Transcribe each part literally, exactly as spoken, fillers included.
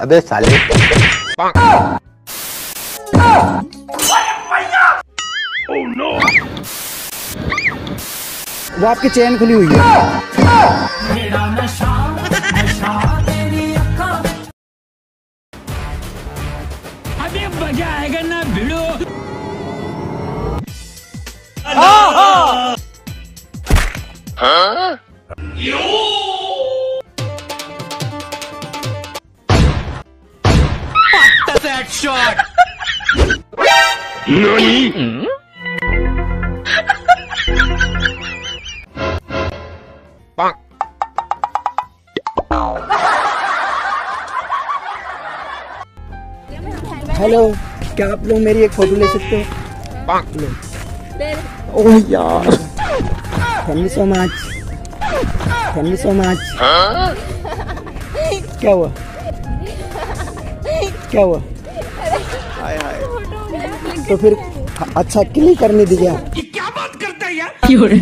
अबे साले। Oh no! वो आपकी चेन खुली हुई है। अबे मजा आएगा ना भिड़ो। हाँ? What that shot? Nani? Hello, क्या आप लोग मेरी एक फोटो ले सकते हो? ओह यार, thank you so much, thank you so much. क्या हुआ? क्या हुआ? हाय हाय। तो फिर अच्छा क्लिक करने दी क्या? ये क्या बात करता है यार?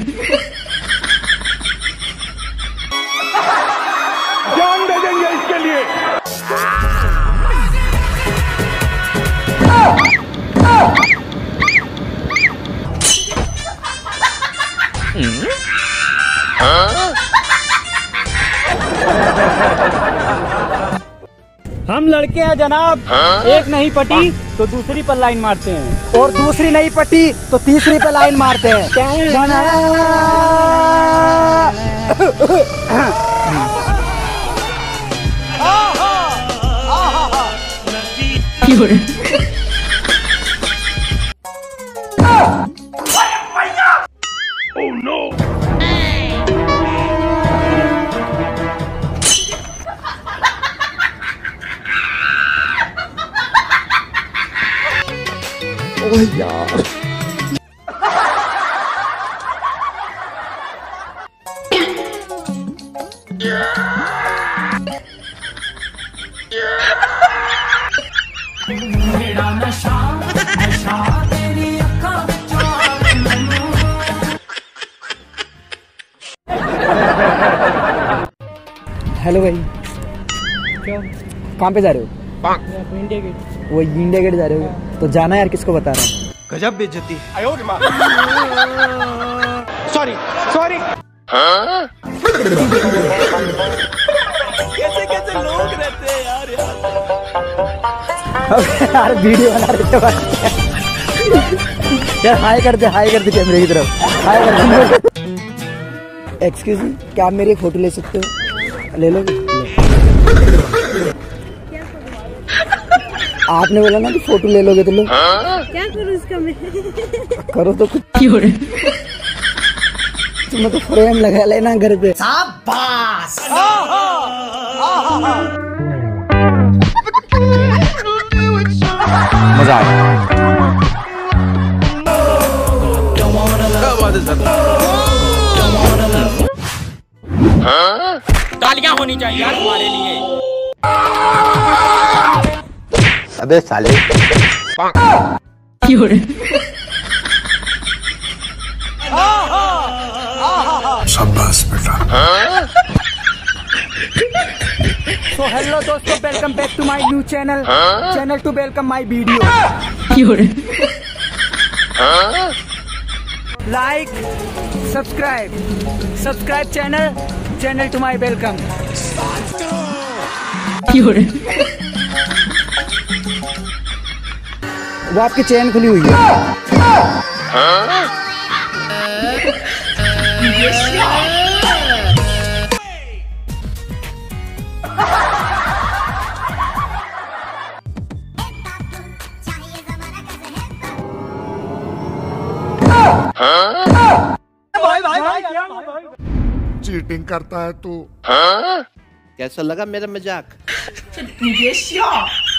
जान दे देंगे इसके लिए। हम लड़के हैं जनाब, एक नहीं पटी तो दूसरी पर लाइन मारते हैं, और दूसरी नहीं पटी तो तीसरी पर लाइन मारते हैं। Oh no! ओह यार। हेलो भाई, क्या? कहाँ पे जा रहे हो? India Gate. वो इंडिया गेट जा रहे हो? तो जाना यार, किसको बता रहा है? गजब बेइज्जती। Sorry sorry. कैसे कैसे लोग रहते हैं यार यार यार वीडियो बना रहे थे यार। हाय कर दे, हाय कर दे कैमरे की तरफ, हाय कर दे। एक्सक्यूज मी, क्या आप मेरी एक फोटो ले सकते हो? ले लो। आपने बोला ना कि फोटो ले लोगे तो लो। क्या करूँ इसका मैं? करो तो कुछ। तुम तो फ्रेम लगा लेना घर पे। शाबाश। मजा आया। तालियां होनी चाहिए यार हमारे लिए। अबे साले। शाबाश बेटा। So hello दोस्तों, welcome back to my new channel, channel to welcome my video. Like, subscribe, subscribe channel, channel to my welcome. वो आपकी चेन खुली हुई है। भाई भाई भाई चीटिंग करता है तू। कैसा लगा मेरा मजाक?